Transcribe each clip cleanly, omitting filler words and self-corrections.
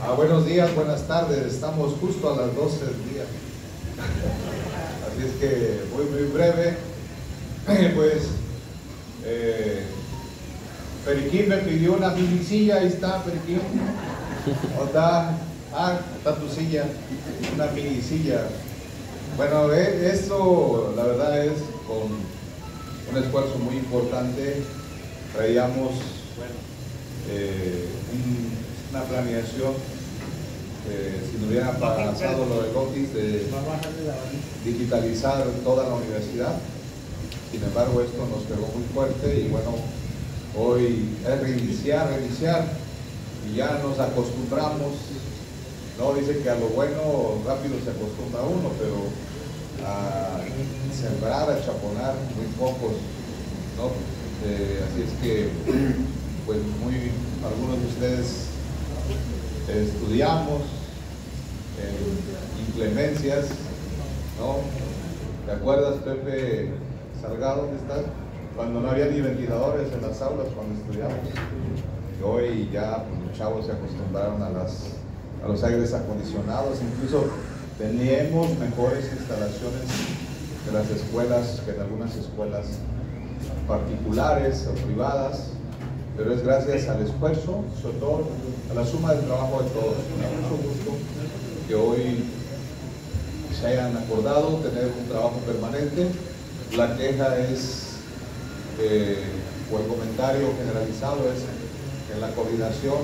Buenos días, buenas tardes. Estamos justo a las 12 del día. Así es que muy breve. Pues Periquín me pidió una mini silla. Ahí está, Periquín. Está tu silla. Una mini silla. Bueno, esto la verdad es con un esfuerzo muy importante. Traíamos una planeación, si no hubiera pasado lo del Otis, de digitalizar toda la universidad. Sin embargo, esto nos pegó muy fuerte y bueno, hoy es reiniciar y ya nos acostumbramos, ¿no? Dice que a lo bueno rápido se acostumbra uno, pero a sembrar, a chaponar, muy pocos, ¿no? Así es que, pues algunos de ustedes estudiamos inclemencias, ¿no? ¿Te acuerdas, Pepe Salgado, dónde estás? Cuando no había ni ventiladores en las aulas cuando estudiamos. Y hoy ya pues, los chavos se acostumbraron a los aires acondicionados, incluso teníamos mejores instalaciones de las escuelas que en algunas escuelas particulares o privadas, pero es gracias al esfuerzo, sobre todo a la suma del trabajo de todos. Me da mucho gusto que hoy se hayan acordado tener un trabajo permanente. La queja es, o el comentario generalizado es que en la coordinación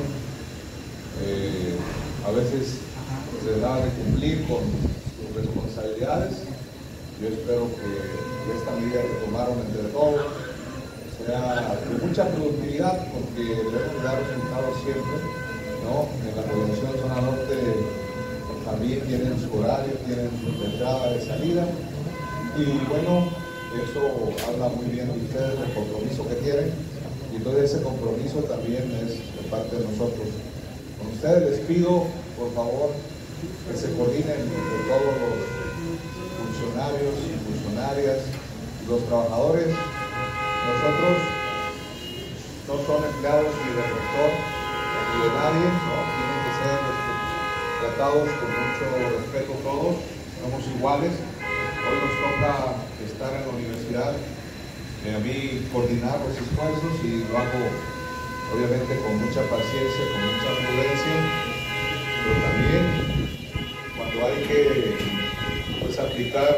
a veces se da de cumplir con sus responsabilidades. Yo espero que esta medida que tomaron entre todos sea de mucha productividad, porque debemos dar resultados siempre, ¿no? En la coordinación zona norte también tienen su horario, tienen su entrada y salida, y bueno, eso habla muy bien de ustedes, del compromiso que tienen, y entonces ese compromiso también es de parte de nosotros. Con ustedes les pido, por favor, que se coordinen entre todos los funcionarios y funcionarias y los trabajadores. Nosotros no son empleados ni del rector ni de nadie, ¿no? Tienen que ser tratados con mucho respeto todos, somos iguales. Hoy nos toca estar en la universidad, a mí coordinar los esfuerzos, y lo hago obviamente con mucha paciencia, con mucha prudencia, pero también cuando hay que pues, aplicar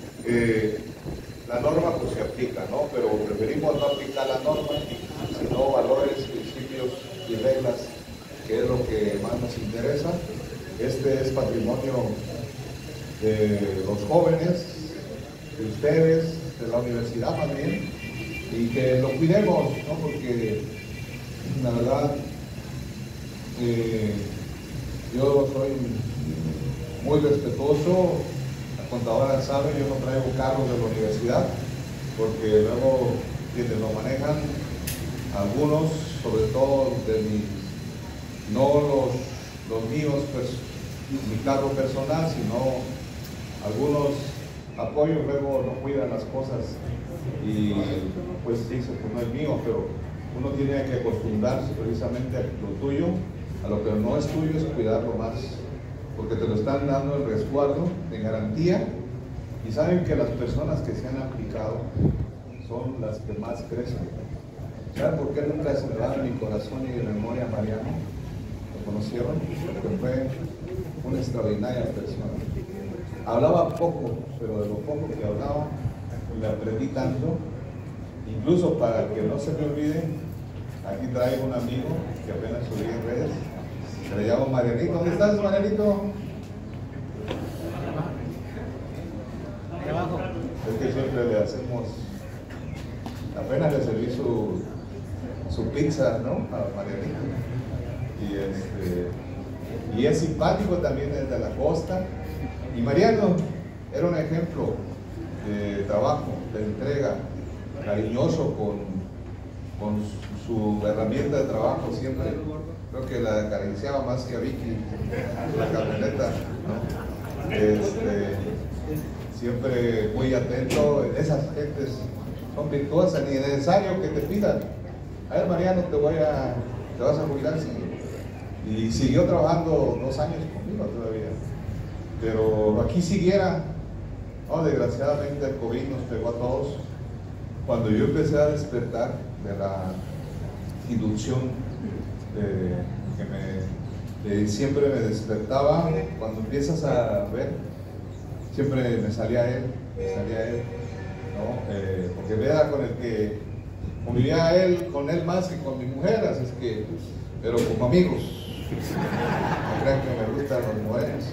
la norma, pues se aplica, ¿no? Pero preferimos no aplicar la norma, sino valores, principios y reglas, que es lo que más nos interesa. Este es patrimonio de los jóvenes, de ustedes, de la universidad también, y que lo cuidemos, ¿no? Porque la verdad, yo soy muy respetuoso. La contadora sabe, yo no traigo cargos de la universidad, porque luego quienes lo manejan, algunos, sobre todo no los míos, pues, mi carro personal, sino algunos apoyos, luego no cuidan las cosas y pues dice que no es mío, pero uno tiene que acostumbrarse precisamente a lo tuyo, a lo que no es tuyo, es cuidarlo más, porque te lo están dando en resguardo, en garantía, y saben que las personas que se han aplicado son las que más crecen. ¿Saben por qué nunca se me va de mi corazón y de memoria a Mariano? ¿Lo conocieron? Porque fue una extraordinaria persona. Hablaba poco, pero de lo poco que hablaba, le aprendí tanto. Incluso para que no se me olvide, aquí traigo un amigo que apenas subí en redes, se le llama Marianito. ¿Dónde estás, Marianito? Es que siempre le hacemos, apenas le serví su pizza, ¿no? A Marianito. Y es simpático también desde la costa. Y Mariano era un ejemplo de trabajo, de entrega, cariñoso con su herramienta de trabajo siempre. Creo que la acariciaba más que a Vicky, la camioneta, ¿no? Siempre muy atento. Esas gentes son virtuosas, ni es necesario que te pidan. A ver, Mariano, te vas a jubilar, sí. y siguió trabajando 2 años conmigo todavía, pero aquí siguiera, ¿no? Desgraciadamente el COVID nos pegó a todos. Cuando yo empecé a despertar de la inducción siempre me despertaba, cuando empiezas a ver, siempre me salía él, ¿no? Porque vea, con el que convivía él, con él más que con mi mujer, así es que, pero como amigos, no crean que me gustan los modernos,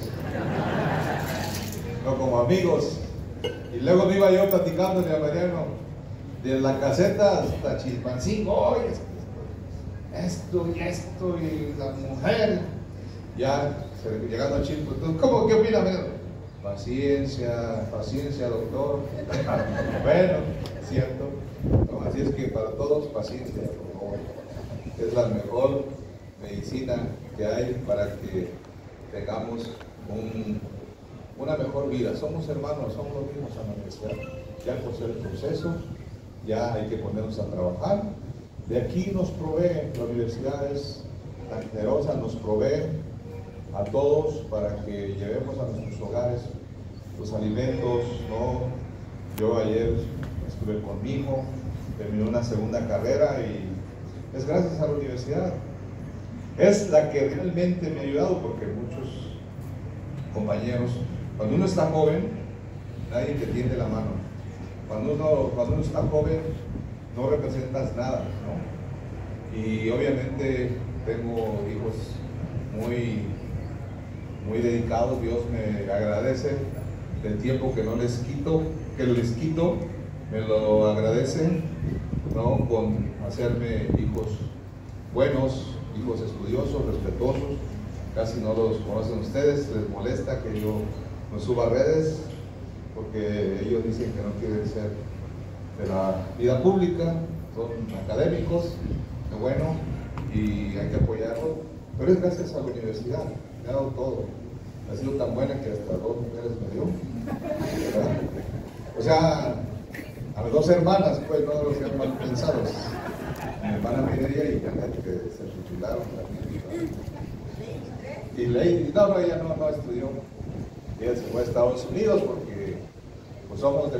no, como amigos. Y luego me iba yo platicando a Mariano, de la caseta hasta Chilpancingo, oye, esto y la mujer, ya llegando a Chilpo, ¿cómo? ¿Qué opina? Paciencia, doctor. Bueno, es cierto, ¿no? Así es que para todos, paciencia, por favor. Es la mejor medicina que hay para que tengamos una mejor vida. Somos hermanos, somos los mismos en la universidad. Ya por ser el proceso, ya hay que ponernos a trabajar. De aquí nos provee, la universidad es tan generosa, nos provee a todos para que llevemos a nuestros hogares los alimentos, ¿no? Yo ayer estuve con mi hijo, terminó una segunda carrera y es gracias a la universidad. Es la que realmente me ha ayudado, porque muchos compañeros, cuando uno está joven, nadie te tiende la mano. Cuando uno está joven, no representas nada, ¿no? Y obviamente tengo hijos muy dedicados. Dios me agradece el tiempo que les quito, me lo agradecen, ¿no? Con hacerme hijos buenos, hijos estudiosos, respetuosos. Casi no los conocen ustedes, les molesta que yo me suba a redes, porque ellos dicen que no quieren ser de la vida pública, son académicos, qué bueno, y hay que apoyarlo, pero es gracias a la universidad, me ha dado todo. Ha sido tan buena que hasta 2 mujeres me dio, ¿verdad? O sea, a las 2 hermanas, pues no los sean mal pensados. Mi hermana Mireia y Janet, que se titularon también. Y Lady, no, ella no estudió. Ella se fue a Estados Unidos porque pues somos de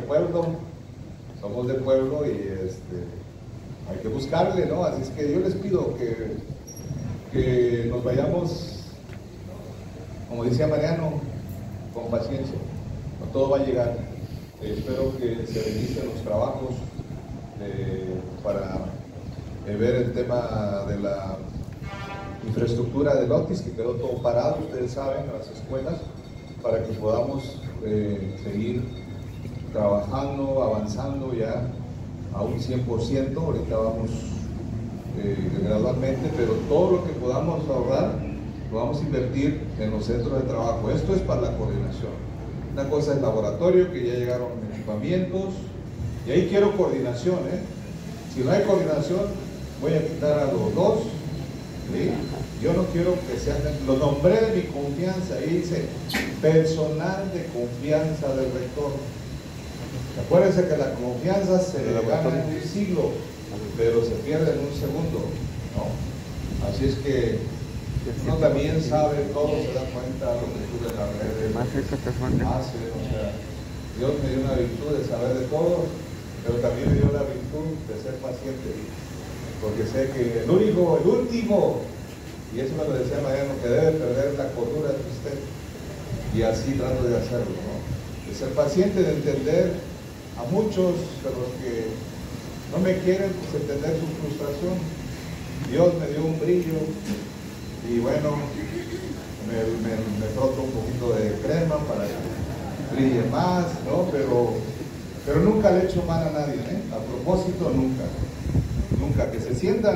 pueblo y hay que buscarle, ¿no? Así es que yo les pido que nos vayamos, como decía Mariano, con paciencia. No todo va a llegar. Espero que se realicen los trabajos para ver el tema de la infraestructura del Otis, que quedó todo parado, ustedes saben, en las escuelas, para que podamos seguir trabajando, avanzando ya a un 100%. Ahorita vamos gradualmente, pero todo lo que podamos ahorrar lo vamos a invertir en los centros de trabajo. Esto es para la coordinación. Una cosa es laboratorio, que ya llegaron equipamientos, y ahí quiero coordinación, ¿eh? Si no hay coordinación, voy a quitar a los 2, ¿sí? Yo no quiero que sean, lo nombré de mi confianza, ahí dice personal de confianza del rector. Acuérdense que la confianza se gana en un siglo, pero se pierde en un segundo, ¿no? Así es que uno también sabe, todo se da cuenta lo que sube en las redes, o sea, Dios me dio una virtud de saber de todo, pero también me dio la virtud de ser paciente, porque sé que el último, y eso me lo decía Mariano, que debe perder la cordura es usted, y así trato de hacerlo, ¿no? De ser paciente, de entender a muchos de los que no me quieren, pues entender su frustración. Dios me dio un brillo, y bueno, me froto un poquito de crema para que brille más, ¿no? Pero nunca le he hecho mal a nadie, ¿eh? A propósito, nunca, que se sientan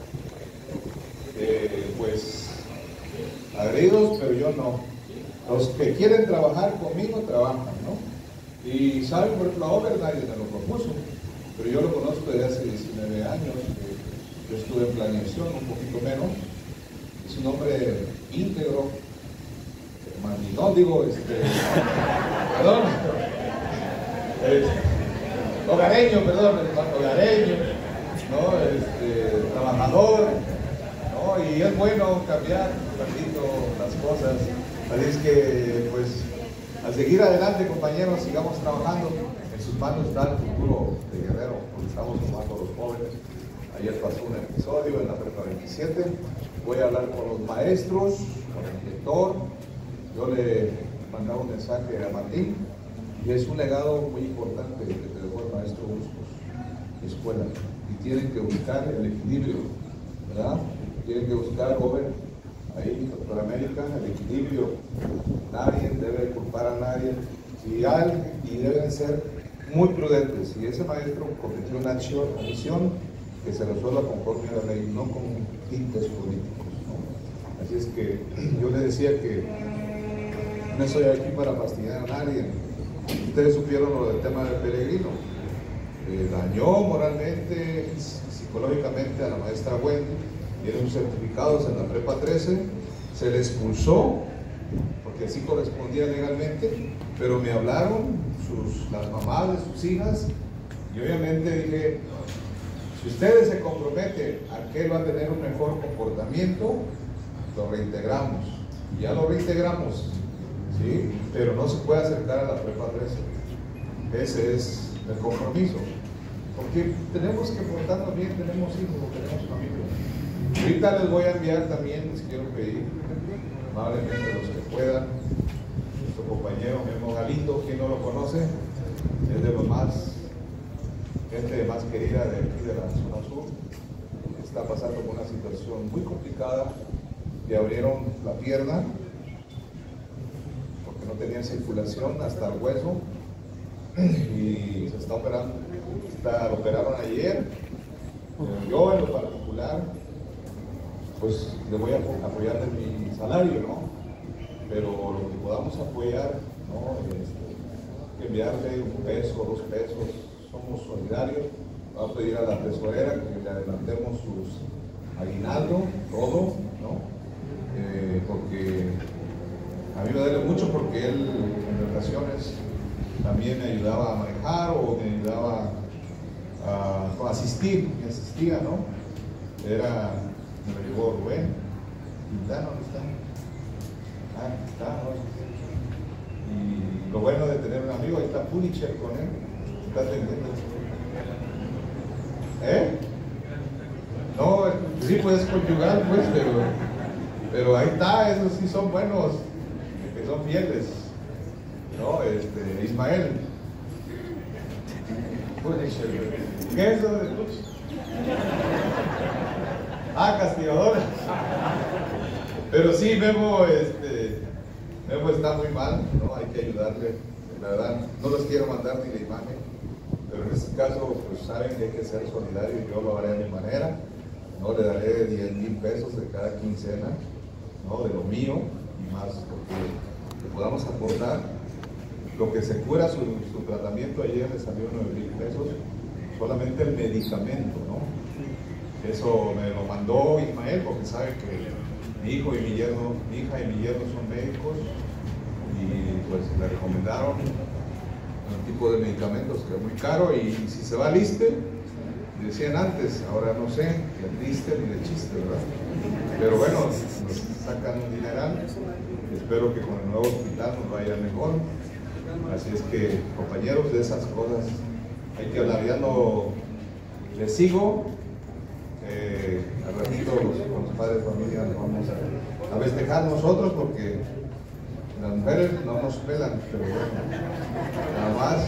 pues agredidos, pero yo no. Los que quieren trabajar conmigo, trabajan, ¿no? Y saben, por ejemplo, a Over nadie me lo propuso, pero yo lo conozco desde hace 19 años, yo estuve en planeación, un poquito menos. Es un hombre íntegro, mandilón, hogareño, ¿no? Trabajador, ¿no? Y y es bueno cambiar un ratito las cosas. Así es que, pues, a seguir adelante, compañeros, sigamos trabajando. En sus manos está el futuro de Guerrero, porque estamos formando a los jóvenes. Ayer pasó un episodio en la Prepa 27. Voy a hablar con los maestros, con el director. Yo le mandaba un mensaje a Martín, y es un legado muy importante que te dejó el maestro Bustos, escuela. Y tienen que buscar el equilibrio, ¿verdad? Tienen que buscar, joven, ahí, doctora América, el equilibrio. Nadie debe culpar a nadie. Y deben ser muy prudentes. Si ese maestro cometió una omisión, que se resuelva conforme a la ley, no con tintes políticos, ¿no? Así es que yo le decía que no estoy aquí para fastidiar a nadie. Ustedes supieron lo del tema del peregrino. Dañó moralmente, psicológicamente a la maestra Wendy. Tiene sus certificados en la Prepa 13. Se le expulsó, porque así correspondía legalmente, pero me hablaron las mamás de sus hijas, y obviamente dije, si ustedes se comprometen a que él va a tener un mejor comportamiento, lo reintegramos. Y ya lo reintegramos, ¿sí? Pero no se puede acercar a la Prepa 13. Ese es el compromiso. Porque tenemos que portarnos bien, tenemos hijos, tenemos familia. Ahorita les voy a enviar también, les quiero pedir, amablemente los que puedan, nuestro compañero Memo Galindo, quien no lo conoce, es de los gente más querida de aquí de la zona sur. Está pasando por una situación muy complicada. Le abrieron la pierna porque no tenía circulación hasta el hueso y se está operando. Lo operaron ayer. Yo en lo particular, pues le voy a apoyar de mi salario, ¿no? Pero lo que podamos apoyar, ¿no? Enviarle $1 peso, $2 pesos, somos solidarios. Vamos a pedir a la tesorera que le adelantemos sus aguinaldo, todo, ¿no? Porque a mí me duele mucho, porque él en ocasiones también me ayudaba a manejar o me ayudaba a asistir, me asistía, ¿no? Me lo llevó Rubén Quintana, ¿dónde está? Está, ¿no? Y lo bueno de tener un amigo, ahí está Punicher con él, está atendiendo. No, sí, pues es conyugal, pues, pero ahí está, esos sí son buenos, que son fieles, ¿no? Ismael. ¿Qué es eso de Puch? Castigadora. Pero sí, Memo está muy mal, ¿no? Hay que ayudarle, la verdad. No los quiero mandar ni la imagen, pero en este caso, pues saben que hay que ser solidario, y yo lo haré a mi manera, ¿no? Le daré 10,000 pesos de cada quincena, ¿no? De lo mío y más, porque le podamos aportar. Lo que se cura su tratamiento, ayer le salió 9,000 pesos, solamente el medicamento, ¿no? Eso me lo mandó Ismael, porque sabe que mi hija y mi yerno son médicos, y pues le recomendaron un tipo de medicamentos que es muy caro, y si se va al ISSSTE, decían antes, ahora no sé, que el ISSSTE ni de chiste, ¿verdad? Pero bueno, nos sacan un dineral. Espero que con el nuevo hospital nos vaya mejor. Así es que, compañeros, de esas cosas hay que hablar. Ya no les sigo. Al ratito con los padres de familia nos vamos a festejar nosotros, porque las mujeres no nos pelan, pero bueno, nada más.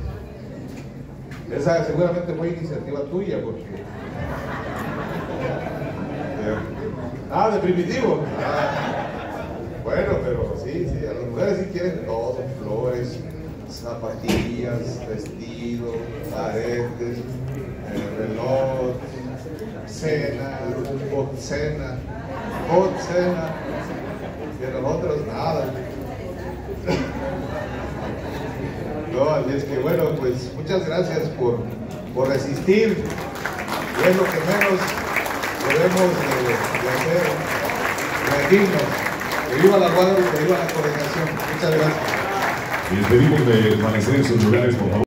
Esa seguramente fue iniciativa tuya, porque... de Primitivo. Bueno, pero sí, a las mujeres sí quieren todo: flores, zapatillas, vestido, aretes, reloj, cena, cena, y a nosotros nada. No, así es que bueno, pues muchas gracias por resistir, y es lo que menos debemos de hacer, rendirnos. Que viva la Guadalupe, que viva la coordinación. Muchas gracias. Les pedimos de permanecer en sus lugares, por favor.